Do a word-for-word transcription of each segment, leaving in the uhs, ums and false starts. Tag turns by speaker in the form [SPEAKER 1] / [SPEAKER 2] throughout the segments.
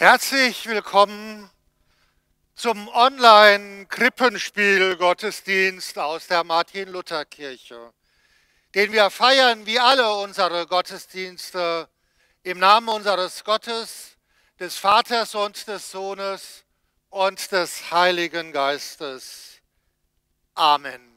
[SPEAKER 1] Herzlich willkommen zum Online-Krippenspiel-Gottesdienst aus der Martin-Luther-Kirche, den wir feiern wie alle unsere Gottesdienste im Namen unseres Gottes, des Vaters und des Sohnes und des Heiligen Geistes. Amen.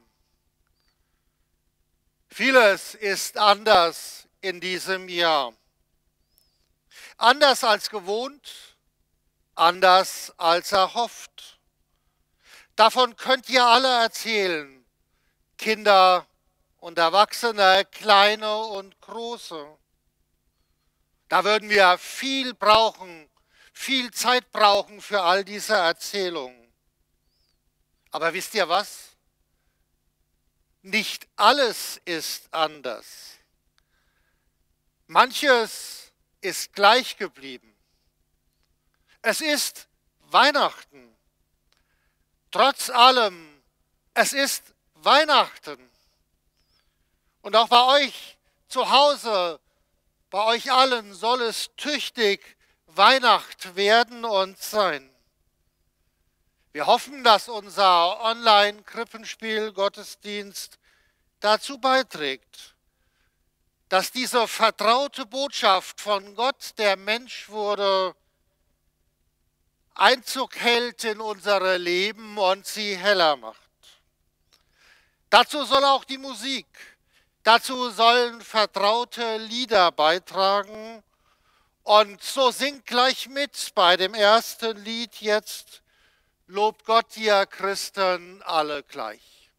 [SPEAKER 1] Vieles ist anders in diesem Jahr. Anders als gewohnt, anders als erhofft. Davon könnt ihr alle erzählen, Kinder und Erwachsene, kleine und große. Da würden wir viel brauchen, viel Zeit brauchen für all diese Erzählungen. Aber wisst ihr was? Nicht alles ist anders. Manches ist gleich geblieben. Es ist Weihnachten. Trotz allem, es ist Weihnachten. Und auch bei euch zu Hause, bei euch allen soll es tüchtig Weihnacht werden und sein. Wir hoffen, dass unser Online-Krippenspiel-Gottesdienst dazu beiträgt, dass diese vertraute Botschaft von Gott, der Mensch wurde, Einzug hält in unsere Leben und sie heller macht. Dazu soll auch die Musik, dazu sollen vertraute Lieder beitragen. Und so singt gleich mit bei dem ersten Lied jetzt: Lobt Gott, ihr Christen alle gleich.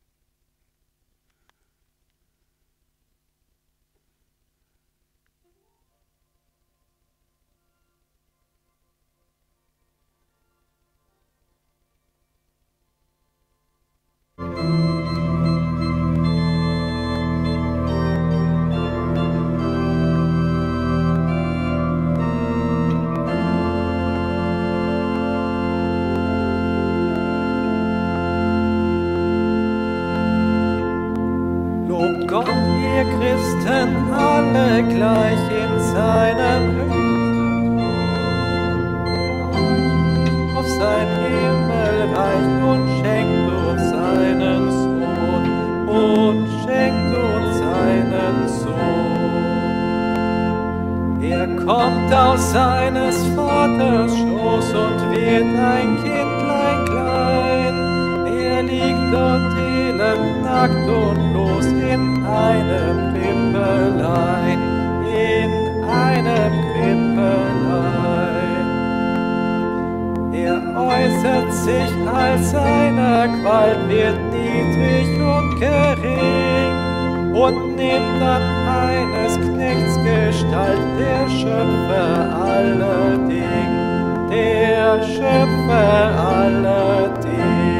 [SPEAKER 2] Gott, ihr Christen, alle gleich in seinem Höchsten, auf sein Himmelreich und schenkt uns seinen Sohn, und schenkt uns seinen Sohn. Er kommt aus seines Vaters Schoß und wird ein Kindlein klein. Er liegt dort elend, nackt und los in einem Krippelein, in einem Krippelein. Er äußert sich als seiner Qual, wird niedrig und gering und nimmt an eines Knechts Gestalt, der Schöpfer aller Ding, der Schöpfer aller Ding.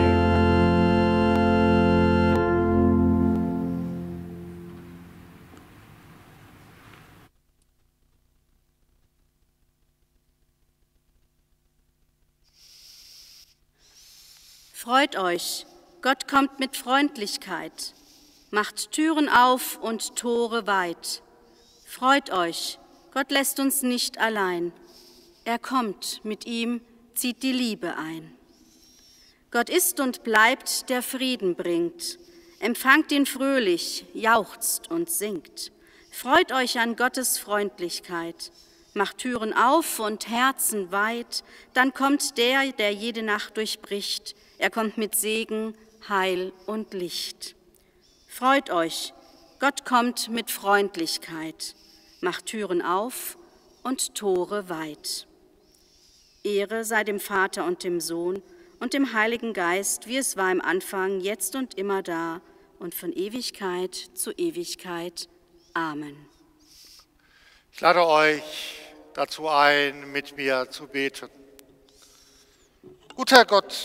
[SPEAKER 3] Freut euch, Gott kommt mit Freundlichkeit, macht Türen auf und Tore weit. Freut euch, Gott lässt uns nicht allein. Er kommt, mit ihm zieht die Liebe ein. Gott ist und bleibt, der Frieden bringt. Empfangt ihn fröhlich, jauchzt und singt. Freut euch an Gottes Freundlichkeit. Macht Türen auf und Herzen weit, dann kommt der, der jede Nacht durchbricht. Er kommt mit Segen, Heil und Licht. Freut euch, Gott kommt mit Freundlichkeit, macht Türen auf und Tore weit. Ehre sei dem Vater und dem Sohn und dem Heiligen Geist, wie es war im Anfang, jetzt und immer da und von Ewigkeit zu Ewigkeit. Amen.
[SPEAKER 1] Ich lade euch dazu ein, mit mir zu beten. Guter Gott,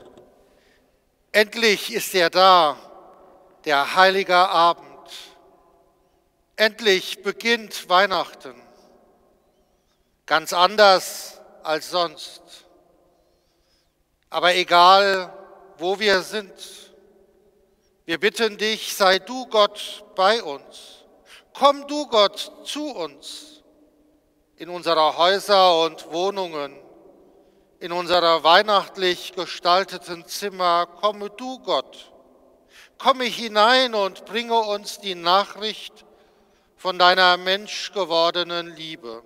[SPEAKER 1] endlich ist er da, der heilige Abend. Endlich beginnt Weihnachten. Ganz anders als sonst. Aber egal, wo wir sind, wir bitten dich, sei du Gott bei uns. Komm du Gott zu uns in unsere Häuser und Wohnungen, in unserer weihnachtlich gestalteten Zimmer, komme du, Gott. Komme hinein und bringe uns die Nachricht von deiner menschgewordenen Liebe.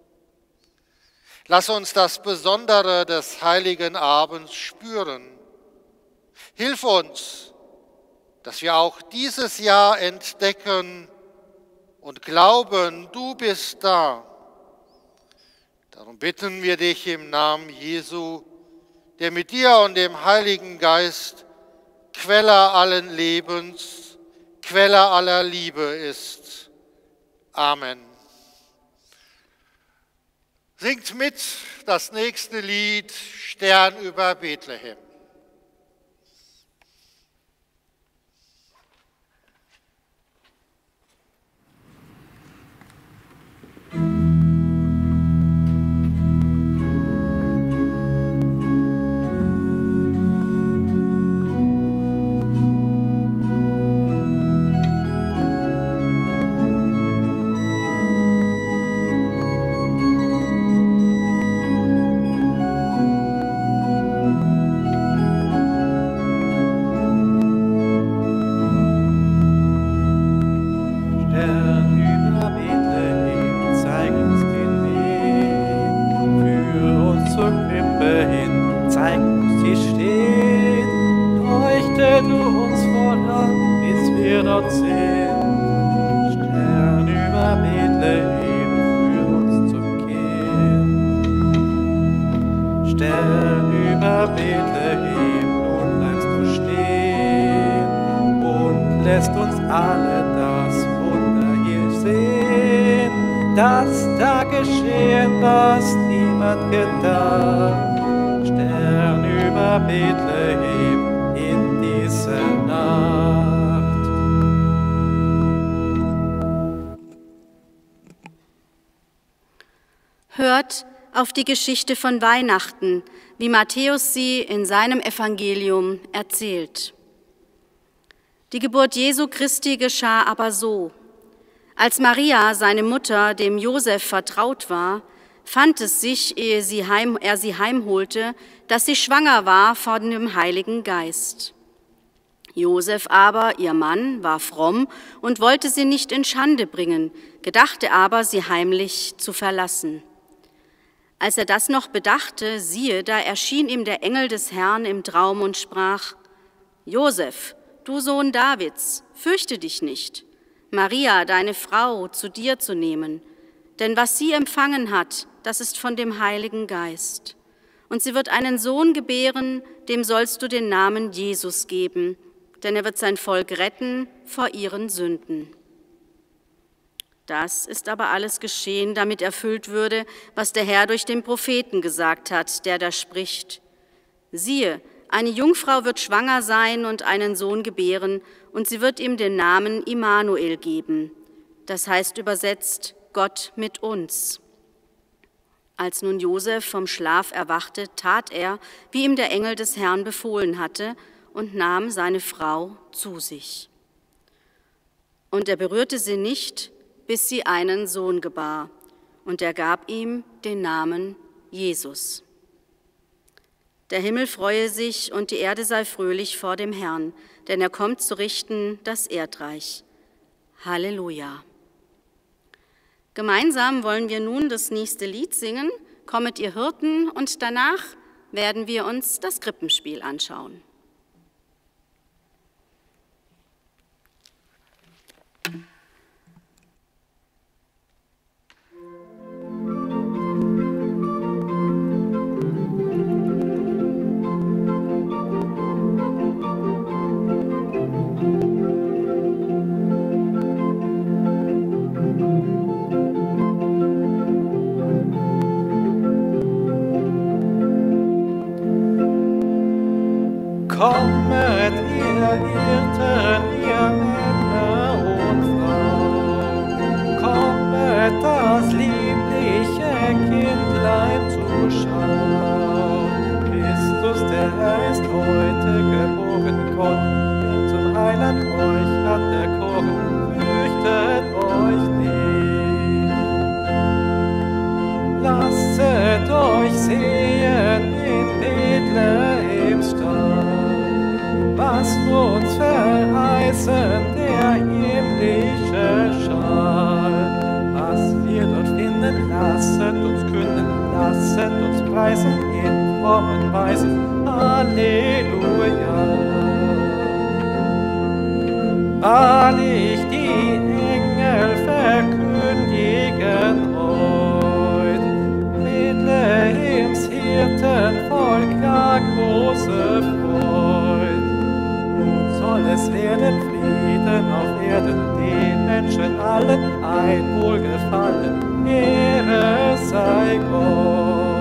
[SPEAKER 1] Lass uns das Besondere des heiligen Abends spüren. Hilf uns, dass wir auch dieses Jahr entdecken und glauben, du bist da. Darum bitten wir dich im Namen Jesu, der mit dir und dem Heiligen Geist Quelle allen Lebens, Quelle aller Liebe ist. Amen. Singt mit das nächste Lied, Stern über Bethlehem.
[SPEAKER 3] Hört auf die Geschichte von Weihnachten, wie Matthäus sie in seinem Evangelium erzählt. Die Geburt Jesu Christi geschah aber so: Als Maria, seine Mutter, dem Josef vertraut war, fand es sich, ehe sie heim, er sie heimholte, dass sie schwanger war von dem Heiligen Geist. Josef aber, ihr Mann, war fromm und wollte sie nicht in Schande bringen, gedachte aber, sie heimlich zu verlassen. Als er das noch bedachte, siehe, da erschien ihm der Engel des Herrn im Traum und sprach: Josef, du Sohn Davids, fürchte dich nicht, Maria, deine Frau, zu dir zu nehmen, denn was sie empfangen hat, das ist von dem Heiligen Geist. Und sie wird einen Sohn gebären, dem sollst du den Namen Jesus geben, denn er wird sein Volk retten vor ihren Sünden. Das ist aber alles geschehen, damit erfüllt würde, was der Herr durch den Propheten gesagt hat, der da spricht: Siehe, eine Jungfrau wird schwanger sein und einen Sohn gebären, und sie wird ihm den Namen Immanuel geben. Das heißt übersetzt, Gott mit uns. Als nun Josef vom Schlaf erwachte, tat er, wie ihm der Engel des Herrn befohlen hatte, und nahm seine Frau zu sich. Und er berührte sie nicht, bis sie einen Sohn gebar, und er gab ihm den Namen Jesus. Der Himmel freue sich und die Erde sei fröhlich vor dem Herrn, denn er kommt zu richten das Erdreich. Halleluja. Gemeinsam wollen wir nun das nächste Lied singen, Kommet ihr Hirten, und danach werden wir uns das Krippenspiel anschauen.
[SPEAKER 2] Kommet, ihr Hirten, ihr Männer und Frauen, kommet, das liebliche Kindlein zu schauen. Christus, der ist heute geboren, Gott, der zum Heiland euch hat erkoren, fürchtet euch nicht. Lasset euch sehen, uns verheißen der himmlische Schall. Was wir dort finden, lasset uns künden, lasset uns preisen in frommen Weisen. Halleluja. Wahrlich, die Engel verkündigen heut, Bethlehems Hirtenvolk, ja große Freud. Nun soll es werden Frieden auf Erden, den Menschen allen ein Wohlgefallen, Ehre sei Gott.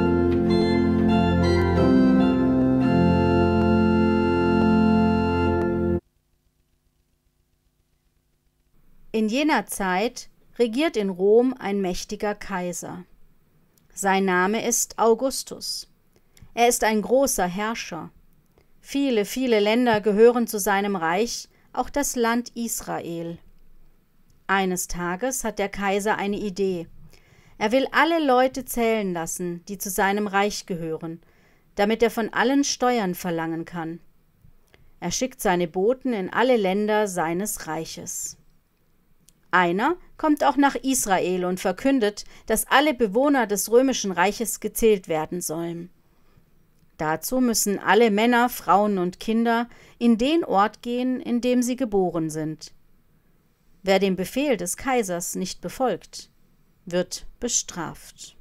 [SPEAKER 3] In jener Zeit regiert in Rom ein mächtiger Kaiser. Sein Name ist Augustus. Er ist ein großer Herrscher. Viele, viele Länder gehören zu seinem Reich, auch das Land Israel. Eines Tages hat der Kaiser eine Idee. Er will alle Leute zählen lassen, die zu seinem Reich gehören, damit er von allen Steuern verlangen kann. Er schickt seine Boten in alle Länder seines Reiches. Einer kommt auch nach Israel und verkündet, dass alle Bewohner des römischen Reiches gezählt werden sollen. Dazu müssen alle Männer, Frauen und Kinder in den Ort gehen, in dem sie geboren sind. Wer den Befehl des Kaisers nicht befolgt, wird bestraft.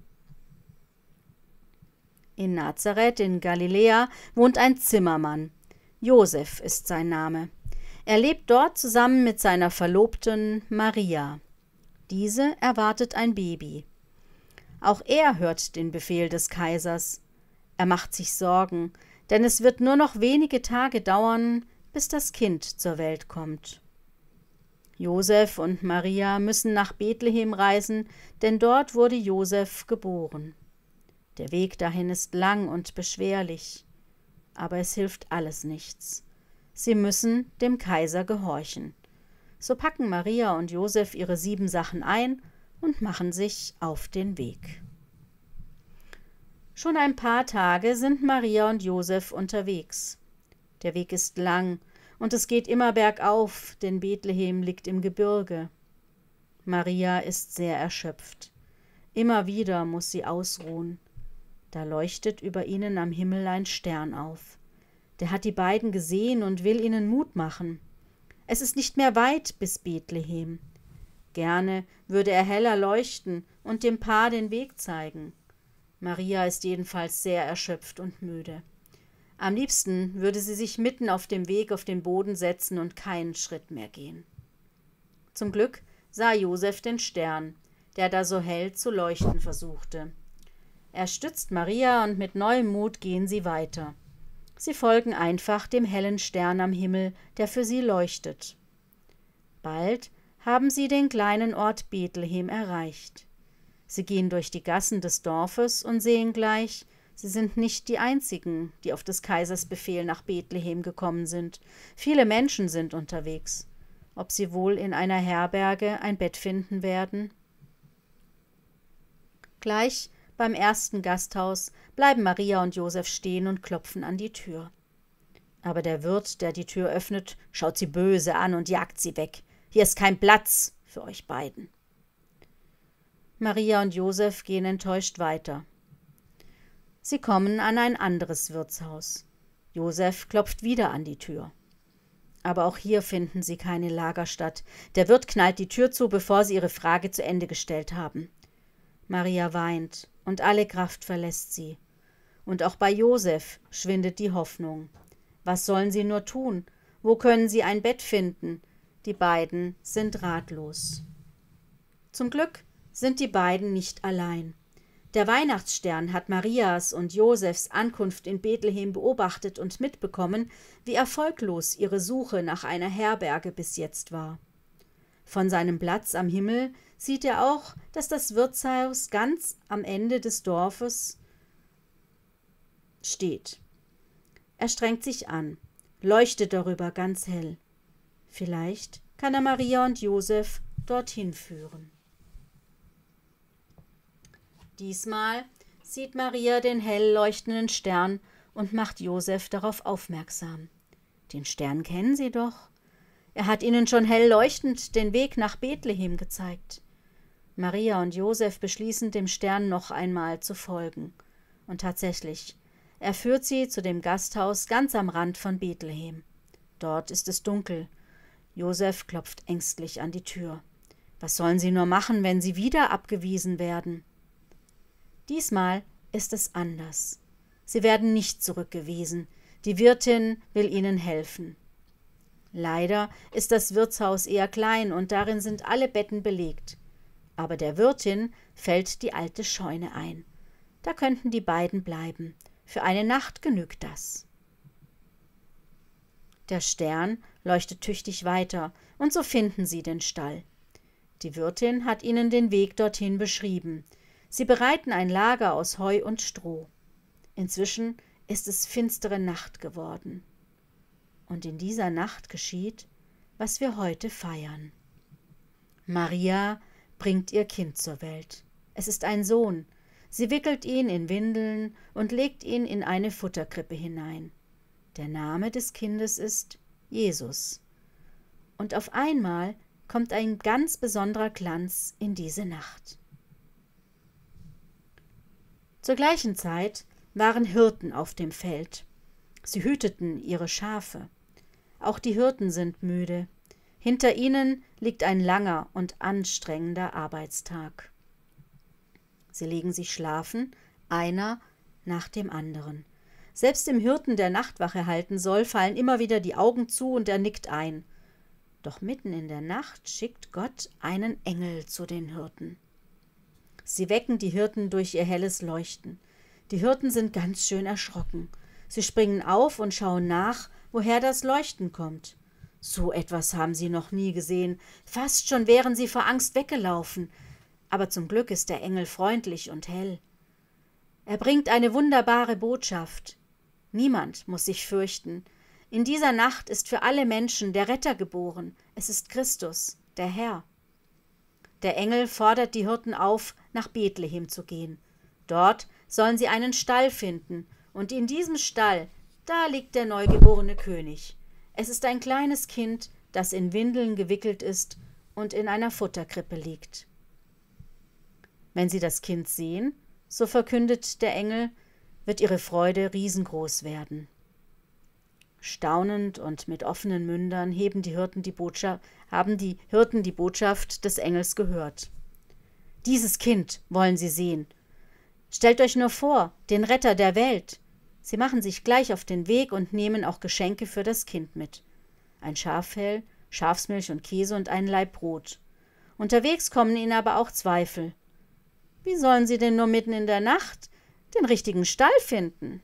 [SPEAKER 3] In Nazareth in Galiläa wohnt ein Zimmermann. Josef ist sein Name. Er lebt dort zusammen mit seiner Verlobten Maria. Diese erwartet ein Baby. Auch er hört den Befehl des Kaisers. Er macht sich Sorgen, denn es wird nur noch wenige Tage dauern, bis das Kind zur Welt kommt. Josef und Maria müssen nach Bethlehem reisen, denn dort wurde Josef geboren. Der Weg dahin ist lang und beschwerlich, aber es hilft alles nichts. Sie müssen dem Kaiser gehorchen. So packen Maria und Josef ihre sieben Sachen ein und machen sich auf den Weg. Schon ein paar Tage sind Maria und Josef unterwegs. Der Weg ist lang und es geht immer bergauf, denn Bethlehem liegt im Gebirge. Maria ist sehr erschöpft. Immer wieder muss sie ausruhen. Da leuchtet über ihnen am Himmel ein Stern auf. Der hat die beiden gesehen und will ihnen Mut machen. Es ist nicht mehr weit bis Bethlehem. Gerne würde er heller leuchten und dem Paar den Weg zeigen. Maria ist jedenfalls sehr erschöpft und müde. Am liebsten würde sie sich mitten auf dem Weg auf den Boden setzen und keinen Schritt mehr gehen. Zum Glück sah Josef den Stern, der da so hell zu leuchten versuchte. Er stützt Maria und mit neuem Mut gehen sie weiter. Sie folgen einfach dem hellen Stern am Himmel, der für sie leuchtet. Bald haben sie den kleinen Ort Bethlehem erreicht. Sie gehen durch die Gassen des Dorfes und sehen gleich, sie sind nicht die einzigen, die auf des Kaisers Befehl nach Bethlehem gekommen sind. Viele Menschen sind unterwegs. Ob sie wohl in einer Herberge ein Bett finden werden? Gleich beim ersten Gasthaus bleiben Maria und Josef stehen und klopfen an die Tür. Aber der Wirt, der die Tür öffnet, schaut sie böse an und jagt sie weg. Hier ist kein Platz für euch beiden. Maria und Josef gehen enttäuscht weiter. Sie kommen an ein anderes Wirtshaus. Josef klopft wieder an die Tür. Aber auch hier finden sie keine Lagerstatt. Der Wirt knallt die Tür zu, bevor sie ihre Frage zu Ende gestellt haben. Maria weint und alle Kraft verlässt sie. Und auch bei Josef schwindet die Hoffnung. Was sollen sie nur tun? Wo können sie ein Bett finden? Die beiden sind ratlos. Zum Glück sind die beiden nicht allein. Der Weihnachtsstern hat Marias und Josefs Ankunft in Bethlehem beobachtet und mitbekommen, wie erfolglos ihre Suche nach einer Herberge bis jetzt war. Von seinem Platz am Himmel sieht er auch, dass das Wirtshaus ganz am Ende des Dorfes steht. Er strengt sich an, leuchtet darüber ganz hell. Vielleicht kann er Maria und Josef dorthin führen. Diesmal sieht Maria den hell leuchtenden Stern und macht Josef darauf aufmerksam.
[SPEAKER 4] Den Stern kennen sie doch. Er hat ihnen schon hell leuchtend den Weg nach Bethlehem gezeigt. Maria und Josef beschließen, dem Stern noch einmal zu folgen. Und tatsächlich, er führt sie zu dem Gasthaus ganz am Rand von Bethlehem. Dort ist es dunkel. Josef klopft ängstlich an die Tür. Was sollen sie nur machen, wenn sie wieder abgewiesen werden? Diesmal ist es anders. Sie werden nicht zurückgewiesen. Die Wirtin will ihnen helfen. Leider ist das Wirtshaus eher klein und darin sind alle Betten belegt. Aber der Wirtin fällt die alte Scheune ein. Da könnten die beiden bleiben. Für eine Nacht genügt das. Der Stern leuchtet tüchtig weiter, und so finden sie den Stall. Die Wirtin hat ihnen den Weg dorthin beschrieben. Sie bereiten ein Lager aus Heu und Stroh. Inzwischen ist es finstere Nacht geworden. Und in dieser Nacht geschieht, was wir heute feiern. Maria bringt ihr Kind zur Welt. Es ist ein Sohn. Sie wickelt ihn in Windeln und legt ihn in eine Futterkrippe hinein. Der Name des Kindes ist Jesus. Und auf einmal kommt ein ganz besonderer Glanz in diese Nacht. Zur gleichen Zeit waren Hirten auf dem Feld. Sie hüteten ihre Schafe. Auch die Hirten sind müde. Hinter ihnen liegt ein langer und anstrengender Arbeitstag. Sie legen sich schlafen, einer nach dem anderen. Selbst dem Hirten, der Nachtwache halten soll, fallen immer wieder die Augen zu und er nickt ein. Doch mitten in der Nacht schickt Gott einen Engel zu den Hirten. Sie wecken die Hirten durch ihr helles Leuchten. Die Hirten sind ganz schön erschrocken. Sie springen auf und schauen nach, woher das Leuchten kommt. So etwas haben sie noch nie gesehen. Fast schon wären sie vor Angst weggelaufen. Aber zum Glück ist der Engel freundlich und hell. Er bringt eine wunderbare Botschaft. Niemand muss sich fürchten. In dieser Nacht ist für alle Menschen der Retter geboren. Es ist Christus, der Herr. Der Engel fordert die Hirten auf, nach Bethlehem zu gehen. Dort sollen sie einen Stall finden, und in diesem Stall, da liegt der neugeborene König. Es ist ein kleines Kind, das in Windeln gewickelt ist und in einer Futterkrippe liegt. Wenn sie das Kind sehen, so verkündet der Engel, wird ihre Freude riesengroß werden. Staunend und mit offenen Mündern heben die Hirten die Botschaft, haben die Hirten die Botschaft des Engels gehört. Dieses Kind wollen sie sehen. Stellt euch nur vor, den Retter der Welt. Sie machen sich gleich auf den Weg und nehmen auch Geschenke für das Kind mit. Ein Schaffell, Schafsmilch und Käse und einen Laib Brot. Unterwegs kommen ihnen aber auch Zweifel. Wie sollen sie denn nur mitten in der Nacht den richtigen Stall finden?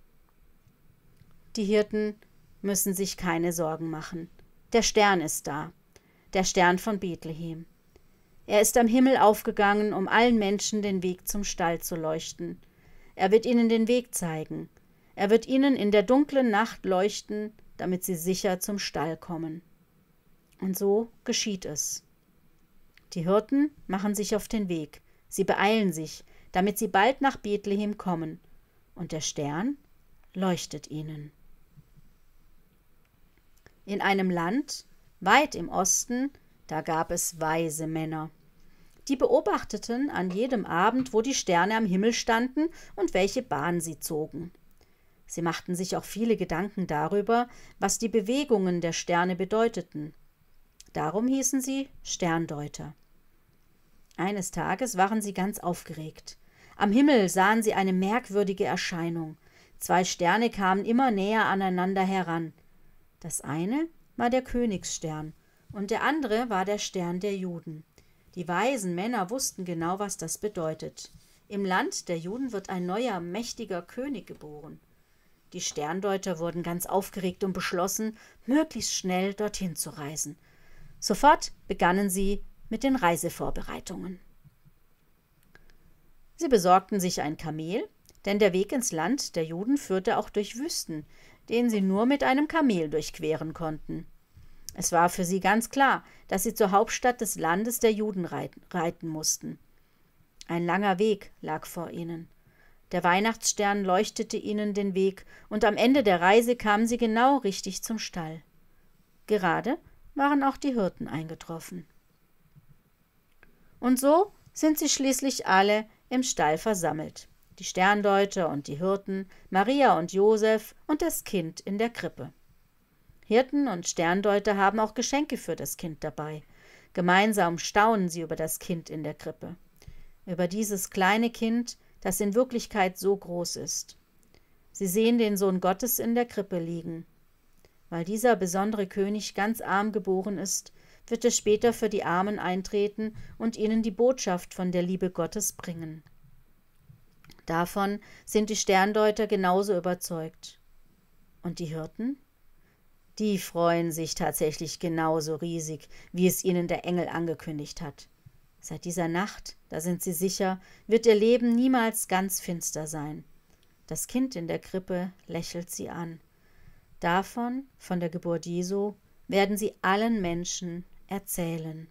[SPEAKER 4] Die Hirten müssen sich keine Sorgen machen. Der Stern ist da, der Stern von Bethlehem. Er ist am Himmel aufgegangen, um allen Menschen den Weg zum Stall zu leuchten. Er wird ihnen den Weg zeigen. Er wird ihnen in der dunklen Nacht leuchten, damit sie sicher zum Stall kommen. Und so geschieht es. Die Hirten machen sich auf den Weg. Sie beeilen sich, damit sie bald nach Bethlehem kommen. Und der Stern leuchtet ihnen. In einem Land, weit im Osten, da gab es weise Männer. Die beobachteten an jedem Abend, wo die Sterne am Himmel standen und welche Bahn sie zogen. Sie machten sich auch viele Gedanken darüber, was die Bewegungen der Sterne bedeuteten. Darum hießen sie Sterndeuter. Eines Tages waren sie ganz aufgeregt. Am Himmel sahen sie eine merkwürdige Erscheinung. Zwei Sterne kamen immer näher aneinander heran. Das eine war der Königsstern und der andere war der Stern der Juden. Die weisen Männer wussten genau, was das bedeutet. Im Land der Juden wird ein neuer, mächtiger König geboren. Die Sterndeuter wurden ganz aufgeregt und beschlossen, möglichst schnell dorthin zu reisen. Sofort begannen sie mit den Reisevorbereitungen. Sie besorgten sich ein Kamel, denn der Weg ins Land der Juden führte auch durch Wüsten, den sie nur mit einem Kamel durchqueren konnten. Es war für sie ganz klar, dass sie zur Hauptstadt des Landes der Juden reiten mussten. Ein langer Weg lag vor ihnen. Der Weihnachtsstern leuchtete ihnen den Weg, und am Ende der Reise kamen sie genau richtig zum Stall. Gerade waren auch die Hirten eingetroffen. Und so sind sie schließlich alle im Stall versammelt. Die Sterndeuter und die Hirten, Maria und Josef und das Kind in der Krippe. Hirten und Sterndeuter haben auch Geschenke für das Kind dabei. Gemeinsam staunen sie über das Kind in der Krippe. Über dieses kleine Kind, das in Wirklichkeit so groß ist. Sie sehen den Sohn Gottes in der Krippe liegen. Weil dieser besondere König ganz arm geboren ist, wird er später für die Armen eintreten und ihnen die Botschaft von der Liebe Gottes bringen. Davon sind die Sterndeuter genauso überzeugt. Und die Hirten? Die freuen sich tatsächlich genauso riesig, wie es ihnen der Engel angekündigt hat. Seit dieser Nacht, da sind sie sicher, wird ihr Leben niemals ganz finster sein. Das Kind in der Krippe lächelt sie an. Davon, von der Geburt Jesu, werden sie allen Menschen erzählen.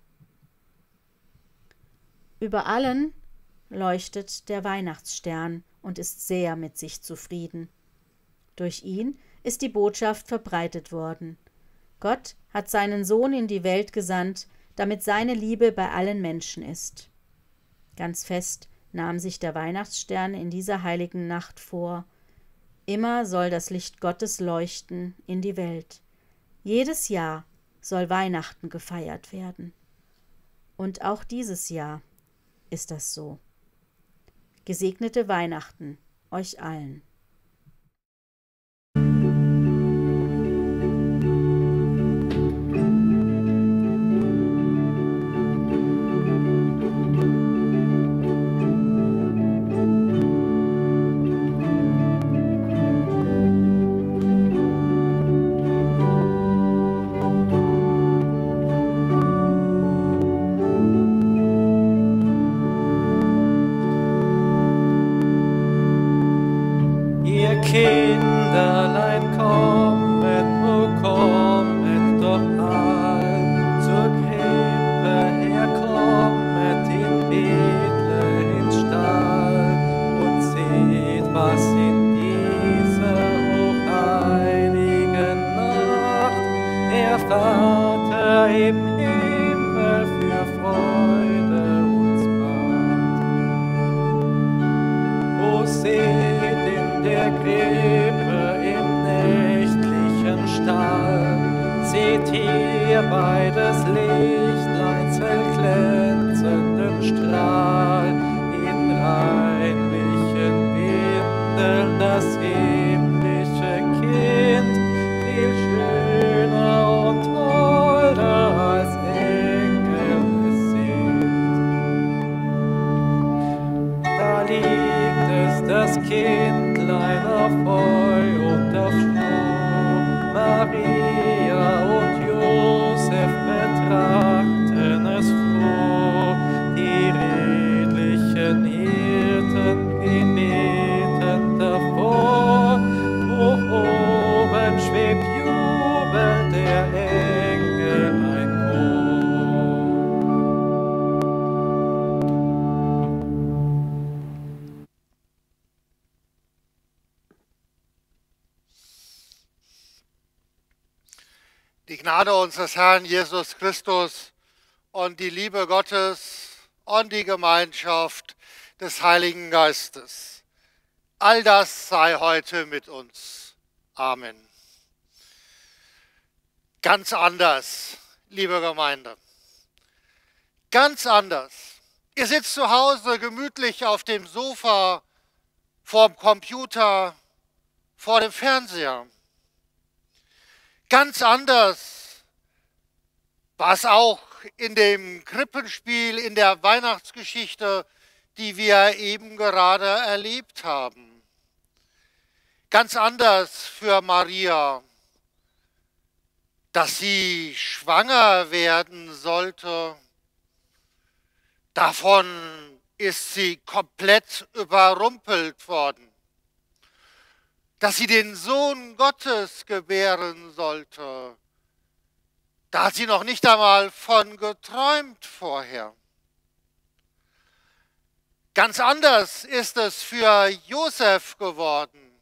[SPEAKER 4] Über allen leuchtet der Weihnachtsstern und ist sehr mit sich zufrieden. Durch ihn ist die Botschaft verbreitet worden. Gott hat seinen Sohn in die Welt gesandt, damit seine Liebe bei allen Menschen ist. Ganz fest nahm sich der Weihnachtsstern in dieser heiligen Nacht vor. Immer soll das Licht Gottes leuchten in die Welt. Jedes Jahr soll Weihnachten gefeiert werden. Und auch dieses Jahr ist das so. Gesegnete Weihnachten euch allen.
[SPEAKER 2] Kinderlein kommet, o kommet doch all zur Krippe herkommet in Bethlehems Stall und seht, was in dieser hochheiligen Nacht der Vater im Himmel für Freude uns macht. O seht in der Krippe im nächtlichen Stall, seht hier beides Lichtleins hellglänzenden Strahl, in reinlichen Windeln das himmlische Kind, viel schöner und holder als Engel es sind. Da liegt es, das Kindlein auf Heu und auf Stroh, Maria und Josef betrachten es froh, die redlichen Hirten, die beten davor, hoch oben schwebt jubelnd der Engel ein Chor.
[SPEAKER 1] Die Gnade unseres Herrn Jesus Christus und die Liebe Gottes und die Gemeinschaft des Heiligen Geistes. All das sei heute mit uns. Amen. Ganz anders, liebe Gemeinde. Ganz anders. Ihr sitzt zu Hause gemütlich auf dem Sofa, vor dem Computer, vor dem Fernseher. Ganz anders, was auch in dem Krippenspiel, in der Weihnachtsgeschichte, die wir eben gerade erlebt haben. Ganz anders für Maria, dass sie schwanger werden sollte. Davon ist sie komplett überrumpelt worden. Dass sie den Sohn Gottes gebären sollte, da hat sie noch nicht einmal von geträumt vorher. Ganz anders ist es für Josef geworden.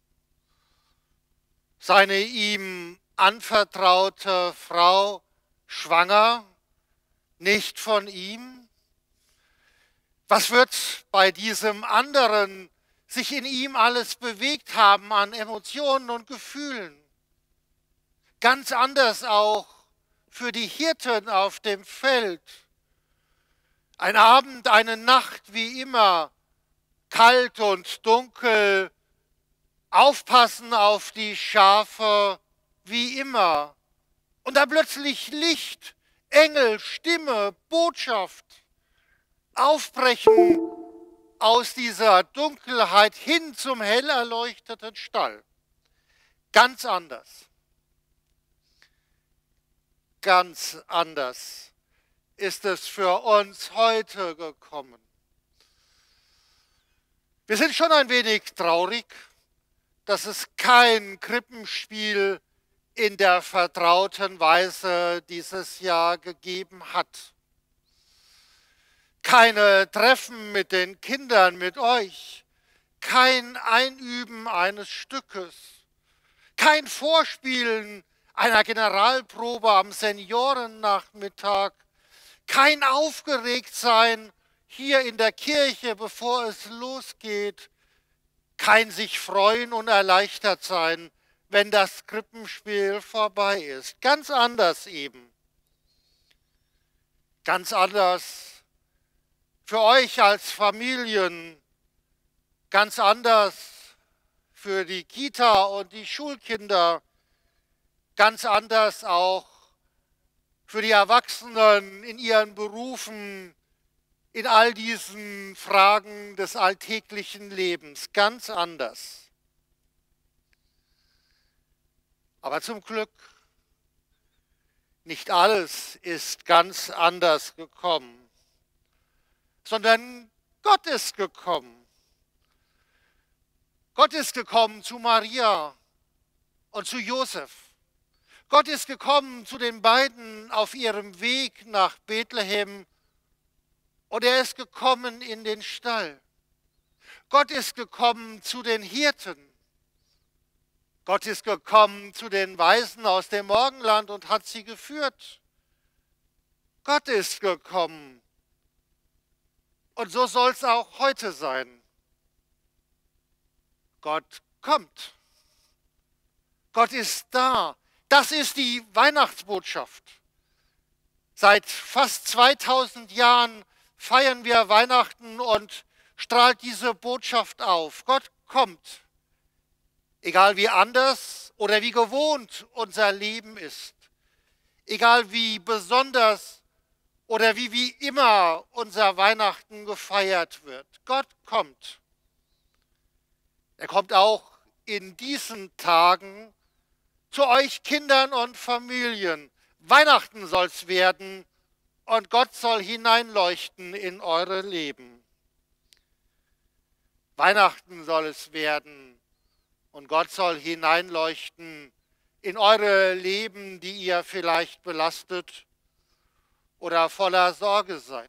[SPEAKER 1] Seine ihm anvertraute Frau schwanger, nicht von ihm. Was wird bei diesem anderen sich in ihm alles bewegt haben an Emotionen und Gefühlen? Ganz anders auch für die Hirten auf dem Feld. Ein Abend, eine Nacht wie immer, kalt und dunkel, aufpassen auf die Schafe wie immer. Und dann plötzlich Licht, Engel, Stimme, Botschaft, aufbrechen aus dieser Dunkelheit hin zum hell erleuchteten Stall. Ganz anders. Ganz anders ist es für uns heute gekommen. Wir sind schon ein wenig traurig, dass es kein Krippenspiel in der vertrauten Weise dieses Jahr gegeben hat. Keine Treffen mit den Kindern, mit euch, kein Einüben eines Stückes, kein Vorspielen einer Generalprobe am Seniorennachmittag, kein Aufgeregtsein hier in der Kirche, bevor es losgeht, kein sich freuen und erleichtert sein, wenn das Krippenspiel vorbei ist. Ganz anders eben. Ganz anders für euch als Familien, ganz anders für die Kita und die Schulkinder, ganz anders auch für die Erwachsenen in ihren Berufen, in all diesen Fragen des alltäglichen Lebens, ganz anders. Aber zum Glück, nicht alles ist ganz anders gekommen, sondern Gott ist gekommen. Gott ist gekommen zu Maria und zu Josef. Gott ist gekommen zu den beiden auf ihrem Weg nach Bethlehem und er ist gekommen in den Stall. Gott ist gekommen zu den Hirten. Gott ist gekommen zu den Weisen aus dem Morgenland und hat sie geführt. Gott ist gekommen. Und so soll es auch heute sein. Gott kommt. Gott ist da. Das ist die Weihnachtsbotschaft. Seit fast zweitausend Jahren feiern wir Weihnachten und strahlt diese Botschaft auf. Gott kommt. Egal wie anders oder wie gewohnt unser Leben ist. Egal wie besonders oder wie wie immer unser Weihnachten gefeiert wird. Gott kommt. Er kommt auch in diesen Tagen zu euch Kindern und Familien. Weihnachten soll es werden und Gott soll hineinleuchten in eure Leben. Weihnachten soll es werden und Gott soll hineinleuchten in eure Leben, die ihr vielleicht belastet oder voller Sorge seid.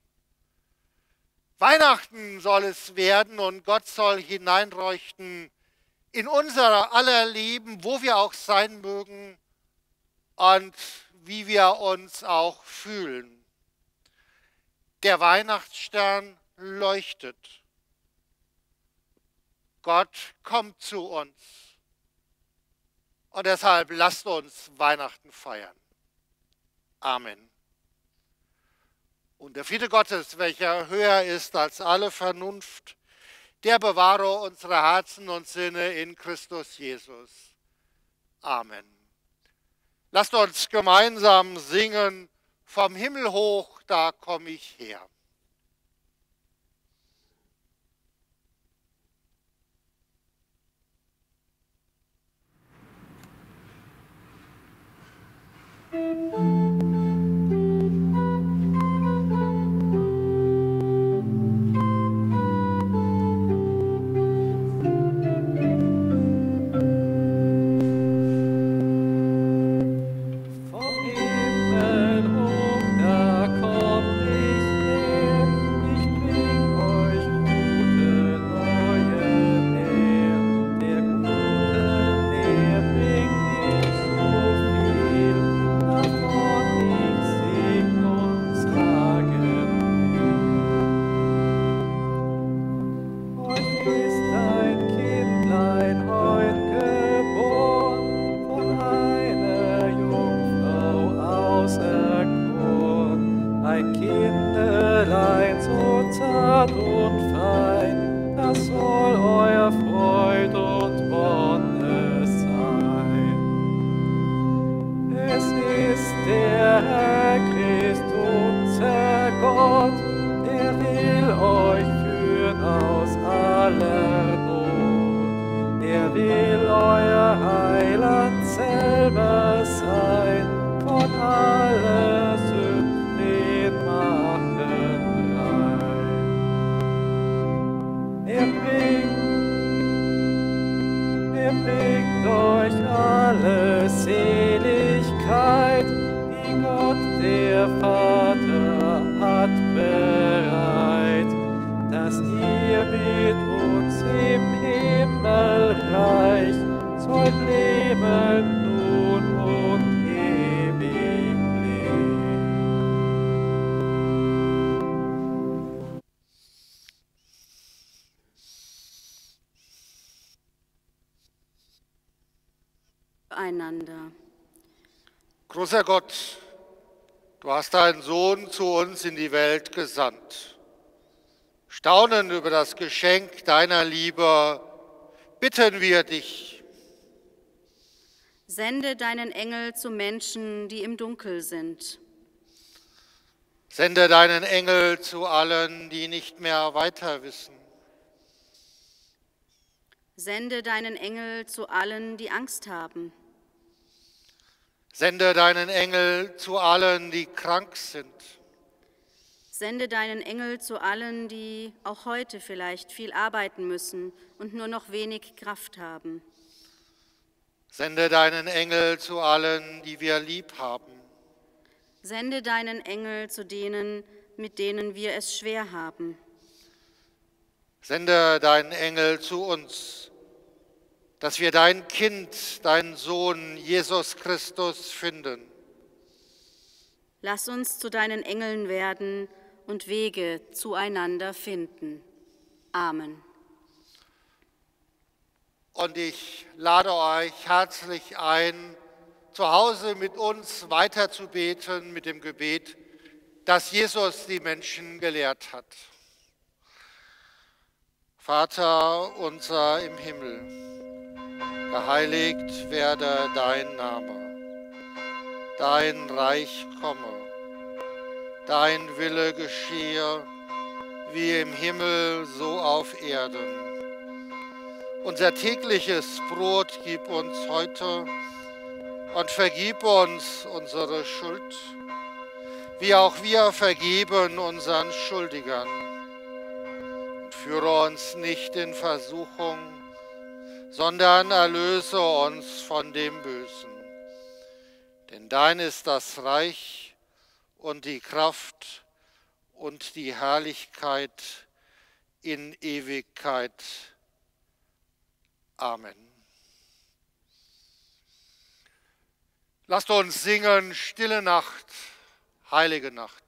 [SPEAKER 1] Weihnachten soll es werden und Gott soll hineinleuchten in unser aller Leben, wo wir auch sein mögen und wie wir uns auch fühlen. Der Weihnachtsstern leuchtet. Gott kommt zu uns. Und deshalb lasst uns Weihnachten feiern. Amen. Und der Friede Gottes, welcher höher ist als alle Vernunft, der bewahre unsere Herzen und Sinne in Christus Jesus. Amen. Lasst uns gemeinsam singen, vom Himmel hoch, da komme ich her.
[SPEAKER 2] Vom Himmel hoch, da komm ich her. Der Christ, unser Gott, der will euch führen aus aller Not. Er will euer Heiland selber sein, von aller Sünden machen rein. Er bringt, er bringt euch alle Seligkeit, die Gott der Vater hat bereit, dass ihr mit uns im Himmelreich sollt leben nun und ewig leben.
[SPEAKER 3] Einander.
[SPEAKER 1] Großer Gott, du hast deinen Sohn zu uns in die Welt gesandt. Staunend über das Geschenk deiner Liebe bitten wir dich.
[SPEAKER 3] Sende deinen Engel zu Menschen, die im Dunkel sind.
[SPEAKER 1] Sende deinen Engel zu allen, die nicht mehr weiter wissen.
[SPEAKER 3] Sende deinen Engel zu allen, die Angst haben.
[SPEAKER 1] Sende deinen Engel zu allen, die krank sind.
[SPEAKER 3] Sende deinen Engel zu allen, die auch heute vielleicht viel arbeiten müssen und nur noch wenig Kraft haben.
[SPEAKER 1] Sende deinen Engel zu allen, die wir lieb haben.
[SPEAKER 3] Sende deinen Engel zu denen, mit denen wir es schwer haben.
[SPEAKER 1] Sende deinen Engel zu uns, dass wir dein Kind, deinen Sohn Jesus Christus finden.
[SPEAKER 3] Lass uns zu deinen Engeln werden und Wege zueinander finden. Amen.
[SPEAKER 1] Und ich lade euch herzlich ein, zu Hause mit uns weiterzubeten mit dem Gebet, das Jesus die Menschen gelehrt hat. Vater unser im Himmel, geheiligt werde dein Name, dein Reich komme, dein Wille geschehe, wie im Himmel so auf Erden. Unser tägliches Brot gib uns heute und vergib uns unsere Schuld, wie auch wir vergeben unseren Schuldigern. Und führe uns nicht in Versuchung, sondern erlöse uns von dem Bösen. Denn dein ist das Reich und die Kraft und die Herrlichkeit in Ewigkeit. Amen. Lasst uns singen, Stille Nacht, heilige Nacht.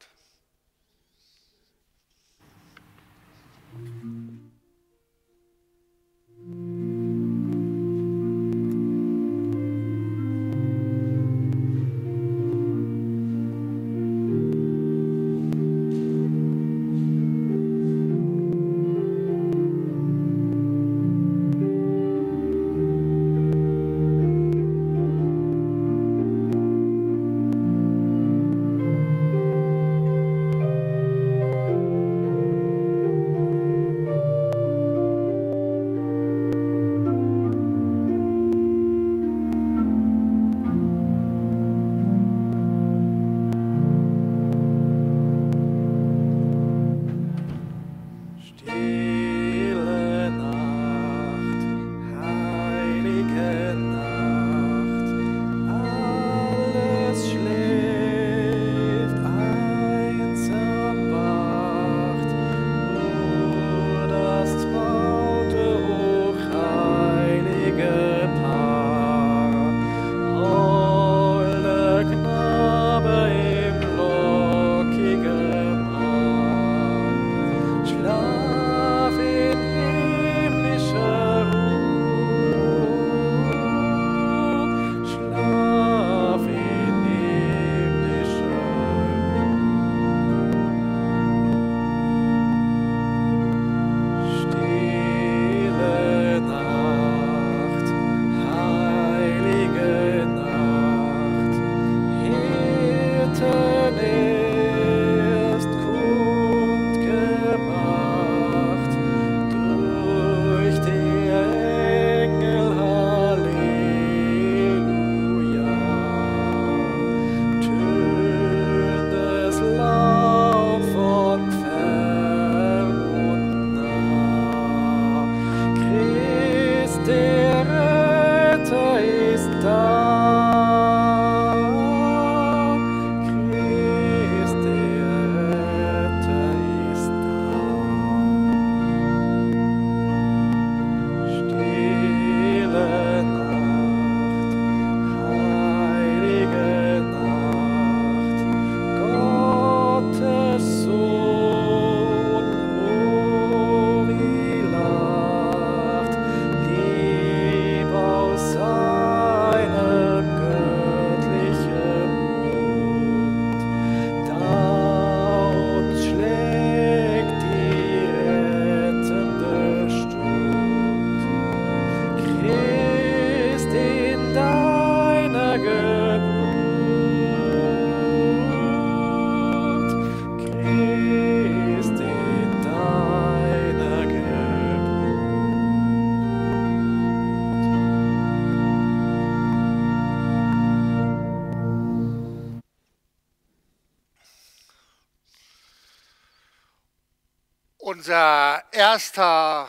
[SPEAKER 1] Unser erster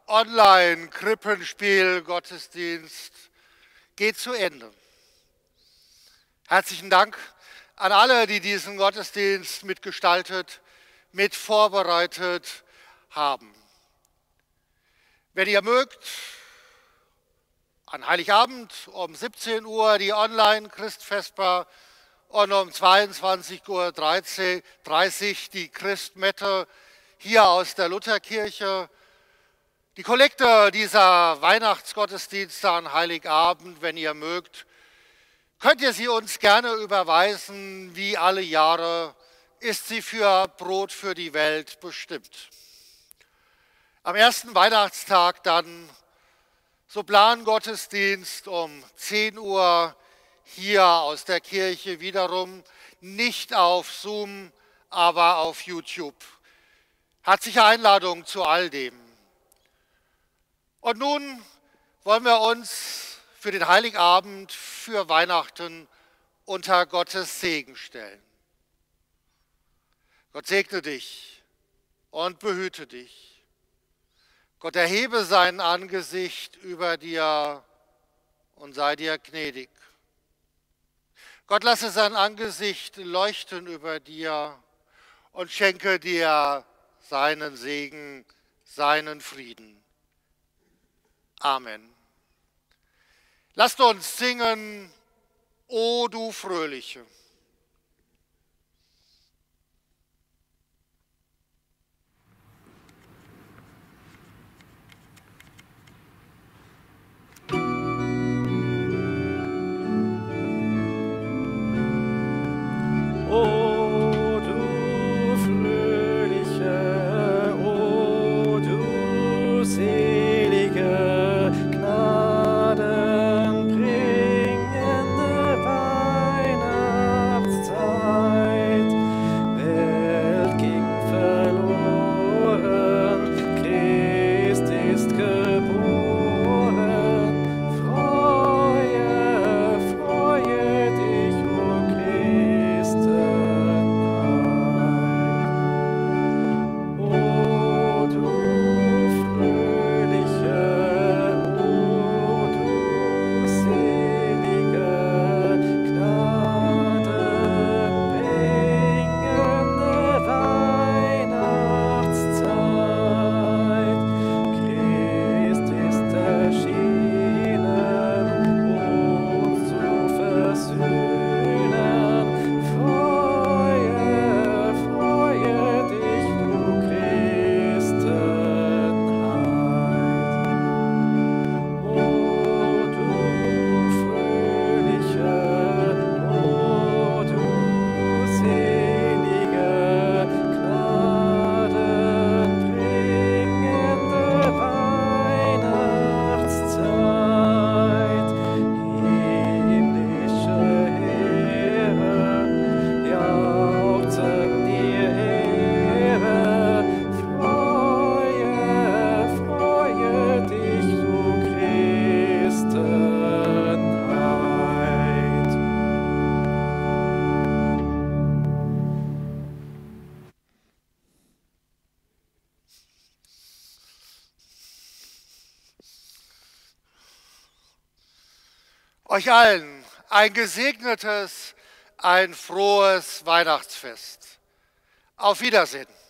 [SPEAKER 1] Online-Krippenspiel-Gottesdienst geht zu Ende. Herzlichen Dank an alle, die diesen Gottesdienst mitgestaltet, mit vorbereitet haben. Wenn ihr mögt, an Heiligabend um siebzehn Uhr die Online-Christfesper und um zweiundzwanzig Uhr dreißig die Christmette hier aus der Lutherkirche. Die Kollekte dieser Weihnachtsgottesdienste an Heiligabend, wenn ihr mögt, könnt ihr sie uns gerne überweisen. Wie alle Jahre ist sie für Brot für die Welt bestimmt. Am ersten Weihnachtstag dann so Plangottesdienst um zehn Uhr hier aus der Kirche wiederum, nicht auf Zoom, aber auf YouTube. Herzliche Einladung zu all dem. Und nun wollen wir uns für den Heiligabend, für Weihnachten unter Gottes Segen stellen. Gott segne dich und behüte dich. Gott erhebe sein Angesicht über dir und sei dir gnädig. Gott lasse sein Angesicht leuchten über dir und schenke dir seinen Segen, seinen Frieden. Amen. Lasst uns singen, O du Fröhliche. Euch allen ein gesegnetes, ein frohes Weihnachtsfest. Auf Wiedersehen.